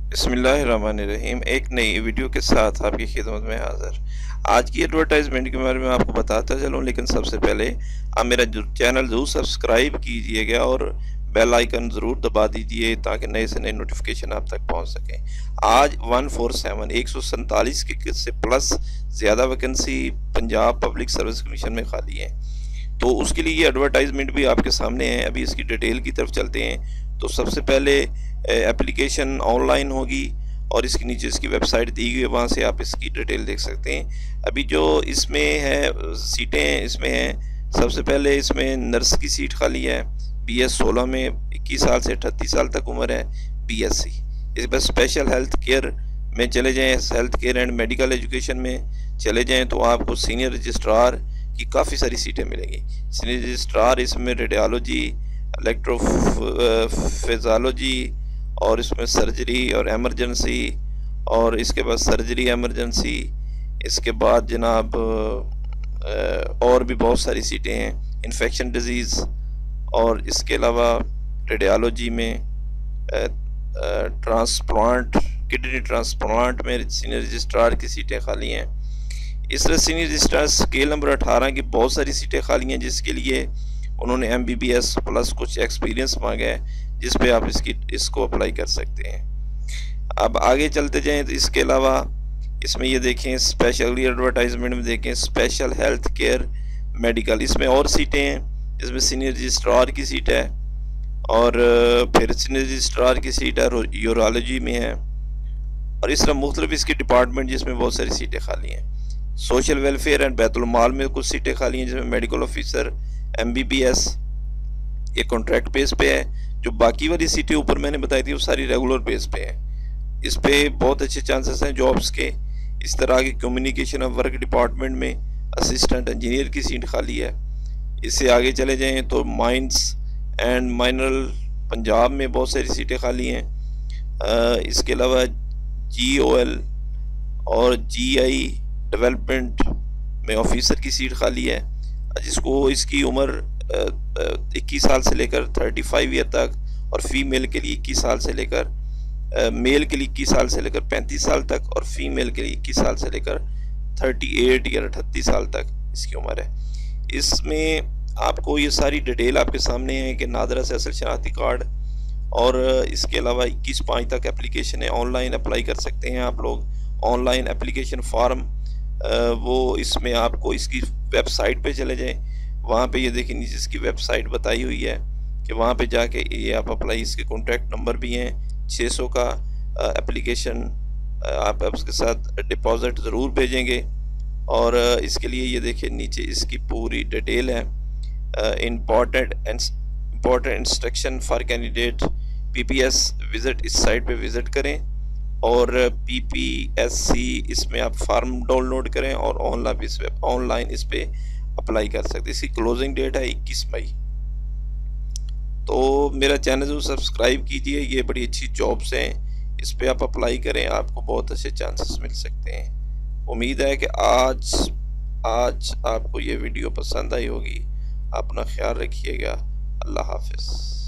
बिस्मिल्लाहिर्रहमानिर्रहीम। एक नई वीडियो के साथ आपकी खिदमत में हाज़िर। आज की एडवर्टाइजमेंट के बारे में आपको बताता चलूँ, लेकिन सबसे पहले आप मेरा चैनल ज़रूर सब्सक्राइब कीजिएगा और बेल आइकन ज़रूर दबा दीजिए ताकि नए से नए नोटिफिकेशन आप तक पहुंच सकें। आज 147 के से प्लस ज़्यादा vacancy Punjab public service commission में खाली है, तो उसके लिए ये एडवर्टाइजमेंट भी आपके सामने है। अभी इसकी डिटेल की तरफ चलते हैं। तो सबसे पहले एप्लीकेशन ऑनलाइन होगी और इसके नीचे इसकी वेबसाइट दी गई है, वहाँ से आप इसकी डिटेल देख सकते हैं। अभी जो इसमें है सीटें इसमें हैं, सबसे पहले इसमें नर्स की सीट खाली है BS 16 में, 21 साल से 38 साल तक उम्र है, BSc। इस पर स्पेशल हेल्थ केयर में चले जाएँ, health care and medical education में चले जाएँ तो आपको सीनियर रजिस्ट्रार की काफ़ी सारी सीटें मिलेंगी। सीनियर रजिस्ट्रार इसमें रेडियोलॉजी, इलेक्ट्रोफिजियोलॉजी और इसमें सर्जरी और एमरजेंसी, और इसके बाद सर्जरी एमरजेंसी, इसके बाद जनाब और भी बहुत सारी सीटें हैं, इन्फेक्शन डिजीज़, और इसके अलावा रेडियोलॉजी में ट्रांसप्लांट, किडनी ट्रांसप्लांट में सीनियर रजिस्ट्रार की सीटें खाली हैं। इस तरह सीनियर रजिस्ट्रार स्केल नंबर 18 की बहुत सारी सीटें खाली हैं, जिसके लिए उन्होंने MBBS प्लस कुछ एक्सपीरियंस मांगा है, जिस पे आप इसको अप्लाई कर सकते हैं। अब आगे चलते जाएं तो इसके अलावा इसमें ये देखें, स्पेशली एडवर्टाइजमेंट में देखें स्पेशल हेल्थ केयर मेडिकल, इसमें और सीटें हैं। इसमें सीनियर रजिस्ट्रार की सीट है और फिर सीनियर रजिस्ट्रार की सीट है यूरोलॉजी में है, और इस तरह मुख्तलिफ इसके डिपार्टमेंट जिसमें बहुत सारी सीटें खाली हैं। सोशल वेलफेयर एंड बैतुल माल में कुछ सीटें खाली हैं, जिसमें मेडिकल ऑफिसर MBBS ये कॉन्ट्रैक्ट बेस पे है। जो बाकी वाली सीटें ऊपर मैंने बताई थी वो सारी रेगुलर बेस पे हैं। इस पे बहुत अच्छे चांसेस हैं जॉब्स के। इस तरह की कम्युनिकेशन ऑफ वर्क डिपार्टमेंट में असिस्टेंट इंजीनियर की सीट खाली है। इससे आगे चले जाएँ तो माइंस एंड माइनरल पंजाब में बहुत सारी सीटें खाली हैं। इसके अलावा GOL और GI डेवलपमेंट में ऑफिसर की सीट खाली है, जिसको इसकी उम्र 21 साल से लेकर 35 ईयर तक, और फीमेल के लिए 21 साल से लेकर मेल के लिए 21 साल से लेकर 35 साल तक, और फीमेल के लिए 21 साल से लेकर 38 या 38 साल तक इसकी उम्र है। इसमें आपको ये सारी डिटेल आपके सामने है कि नादरा से असल शनाख्ती कार्ड, और इसके अलावा 21/5 तक एप्लीकेशन है, ऑनलाइन अप्लाई कर सकते हैं आप लोग। ऑनलाइन एप्लीकेशन फॉर्म वो इसमें आपको इसकी वेबसाइट पे चले जाएं, वहाँ पे ये देखिए नीचे इसकी वेबसाइट बताई हुई है कि वहाँ पे जाके ये आप अप्लाई, इसके कॉन्टैक्ट नंबर भी हैं। 600 का एप्लीकेशन आप उसके साथ डिपॉजिट ज़रूर भेजेंगे, और इसके लिए ये देखिए नीचे इसकी पूरी डिटेल है। Important instruction for candidate PPS visit, इस साइट पे विज़िट करें, और PPSC इसमें आप फार्म डाउनलोड करें और ऑनलाइन इस पे अप्लाई कर सकते हैं। इसकी क्लोजिंग डेट है 21 मई। तो मेरा चैनल जो सब्सक्राइब कीजिए, ये बड़ी अच्छी जॉब्स हैं, इस पे आप अप्लाई करें, आपको बहुत अच्छे चांसेस मिल सकते हैं। उम्मीद है कि आज आपको ये वीडियो पसंद आई होगी। अपना ख्याल रखिएगा। अल्लाह हाफिज़।